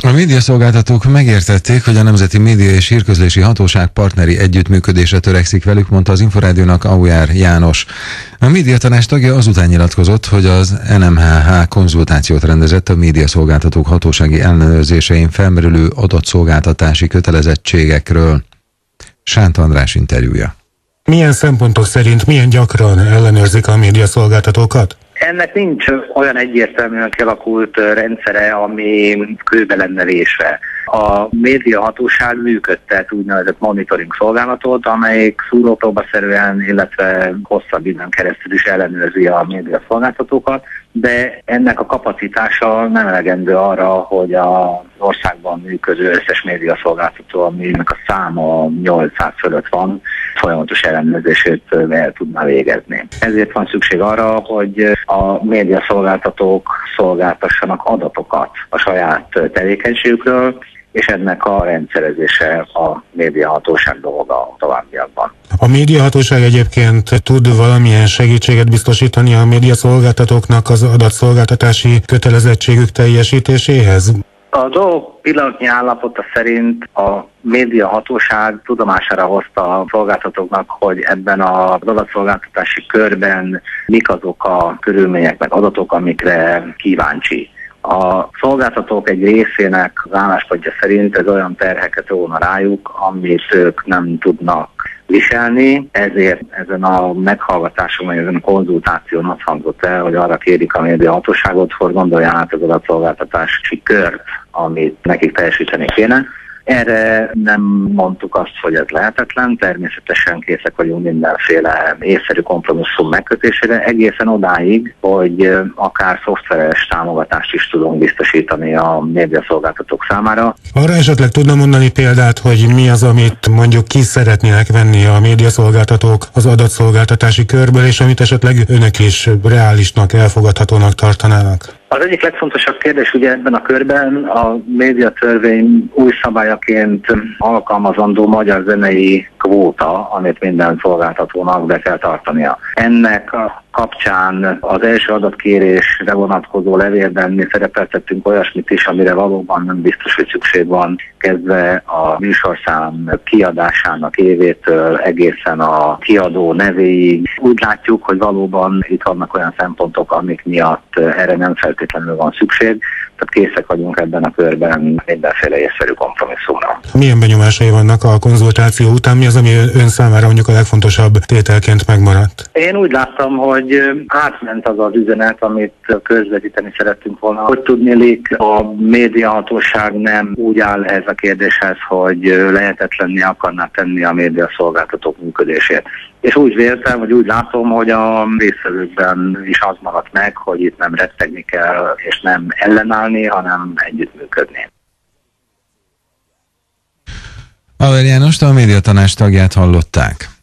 A médiaszolgáltatók megértették, hogy a Nemzeti Média és Hírközlési Hatóság partneri együttműködésre törekszik velük, mondta az Inforádiónak Auer János. A médiatanács tagja azután nyilatkozott, hogy az NMHH konzultációt rendezett a médiaszolgáltatók hatósági ellenőrzésein felmerülő adatszolgáltatási kötelezettségekről. Sánt András interjúja. Milyen szempontok szerint, milyen gyakran ellenőrzik a médiaszolgáltatókat? Ennek nincs olyan egyértelműen kialakult rendszere, ami kőbe lenne vésve. A médiahatóság működtet úgynevezett monitoring szolgálatot, amelyik szúrópróbaszerűen, illetve hosszabb időn keresztül is ellenőrzi a médiaszolgáltatókat, de ennek a kapacitása nem elegendő arra, hogy az országban működő összes médiaszolgáltató, aminek a száma 800 fölött van, folyamatos ellenőrzését el tudná végezni. Ezért van szükség arra, hogy a médiaszolgáltatók szolgáltassanak adatokat a saját tevékenységükről, és ennek a rendszerezése a médiahatóság dolga a továbbiakban. A médiahatóság egyébként tud valamilyen segítséget biztosítani a médiaszolgáltatóknak az adatszolgáltatási kötelezettségük teljesítéséhez? A dolgok pillanatnyi állapota szerint a médiahatóság tudomására hozta a szolgáltatóknak, hogy ebben az adatszolgáltatási körben mik azok a körülmények, meg adatok, amikre kíváncsi. A szolgáltatók egy részének az álláspontja szerint ez olyan terheket róna rájuk, amit ők nem tudnak viselni, ezért ezen a meghallgatáson, vagy ezen a konzultáción azt hangzott el, hogy arra kérik a médiahatóságot, hogy gondolja át az adatszolgáltatási kört, amit nekik teljesíteni kéne. Erre nem mondtuk azt, hogy ez lehetetlen, természetesen készek vagyunk mindenféle észszerű kompromisszum megkötésére, egészen odáig, hogy akár szoftveres támogatást is tudunk biztosítani a médiaszolgáltatók számára. Arra esetleg tudna mondani példát, hogy mi az, amit mondjuk ki szeretnének venni a médiaszolgáltatók az adatszolgáltatási körből, és amit esetleg önök is reálisnak, elfogadhatónak tartanának? Az egyik legfontosabb kérdés ugye ebben a körben a médiatörvény új szabályaként alkalmazandó magyar zenei kvóta, amit minden szolgáltatónak be kell tartania. Ennek a kapcsán az első adatkérésre vonatkozó levélben mi szerepeltettünk olyasmit is, amire valóban nem biztos, hogy szükség van, kezdve a műsorszám kiadásának évétől egészen a kiadó nevéig. Úgy látjuk, hogy valóban itt vannak olyan szempontok, amik miatt erre nem feltétlenül van szükség, tehát készek vagyunk ebben a körben mindenféle észszerű kompromisszumra. Milyen benyomásai vannak a konzultáció után? Mi az, ami ön számára mondjuk a legfontosabb tételként megmaradt? Én úgy láttam, hogy átment az az üzenet, amit közvetíteni szerettünk volna. Hogy tudniillik, a médiahatóság nem úgy áll ez a kérdéshez, hogy lehetetlenné akarná tenni a médiaszolgáltatók működését. És úgy véltem, vagy úgy látom, hogy a résztvevőkben is az maradt meg, hogy itt nem rettegni kell, és nem ellenállni, hanem együttműködni. Auer Jánost, a médiatanács tagját hallották.